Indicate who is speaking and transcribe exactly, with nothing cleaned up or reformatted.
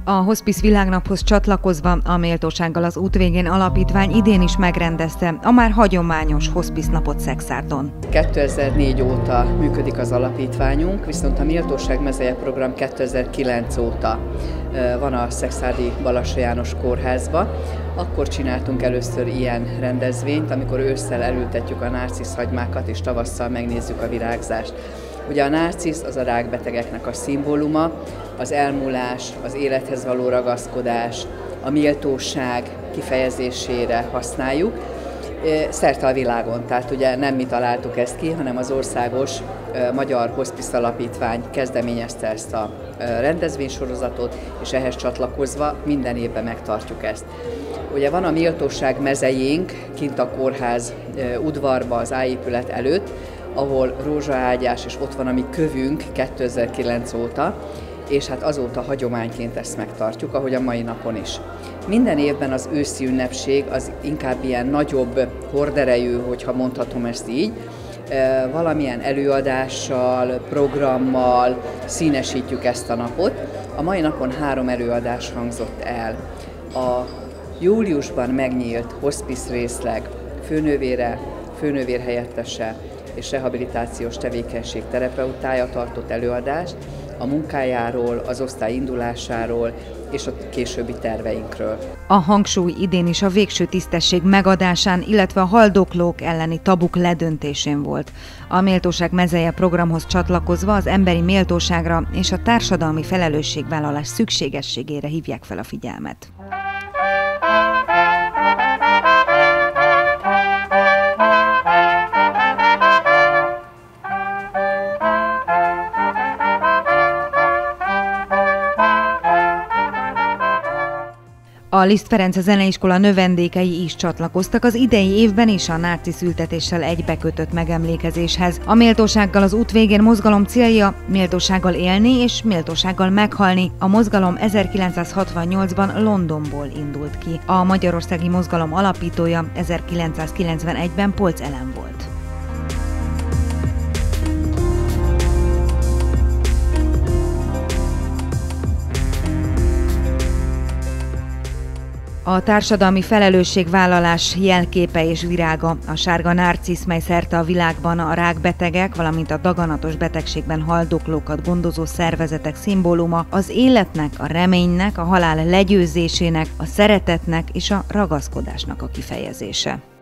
Speaker 1: A Hospice Világnaphoz csatlakozva a Méltósággal az útvégén alapítvány idén is megrendezte a már hagyományos Hospice napot Szekszárton.
Speaker 2: kétezer-négy óta működik az alapítványunk, viszont a Méltóság mezeje program kétezer-kilenc óta van a Szekszárdi Balassa János Kórházban. Akkor csináltunk először ilyen rendezvényt, amikor ősszel elültetjük a nárciszhagymákat és tavasszal megnézzük a virágzást. Ugye a nárcisz az a rákbetegeknek a szimbóluma, az elmúlás, az élethez való ragaszkodás, a méltóság kifejezésére használjuk szerte a világon. Tehát ugye nem mi találtuk ezt ki, hanem az országos Magyar Hospice Alapítvány kezdeményezte ezt a rendezvénysorozatot, és ehhez csatlakozva minden évben megtartjuk ezt. Ugye van a Méltóság mezejénk kint a kórház udvarba, az A épület előtt, ahol rózsaágyás, és ott van a mi kövünk kétezer-kilenc óta, és hát azóta hagyományként ezt megtartjuk, ahogy a mai napon is. Minden évben az őszi ünnepség az inkább ilyen nagyobb horderejű, hogyha mondhatom ezt így, valamilyen előadással, programmal színesítjük ezt a napot. A mai napon három előadás hangzott el. A júliusban megnyílt hospice részleg főnővére, főnővér helyettese és rehabilitációs tevékenység terapeutája tartott előadást a munkájáról, az osztály indulásáról és a későbbi terveinkről.
Speaker 1: A hangsúly idén is a végső tisztesség megadásán, illetve a haldoklók elleni tabuk ledöntésén volt. A Méltóság mezeje programhoz csatlakozva az emberi méltóságra és a társadalmi felelősségvállalás szükségességére hívják fel a figyelmet. A Liszt Ferenc Zeneiskola növendékei is csatlakoztak az idei évben is a nárcisz ültetéssel egybekötött megemlékezéshez. A Méltósággal az útvégén mozgalom célja méltósággal élni és méltósággal meghalni. A mozgalom ezerkilencszázhatvannyolcban Londonból indult ki. A magyarországi mozgalom alapítója ezerkilencszázkilencvenegyben Polcz Ellen volt. A társadalmi felelősségvállalás jelképe és virága a sárga nárcisz, mely szerte a világban a rákbetegek, valamint a daganatos betegségben haldoklókat gondozó szervezetek szimbóluma, az életnek, a reménynek, a halál legyőzésének, a szeretetnek és a ragaszkodásnak a kifejezése.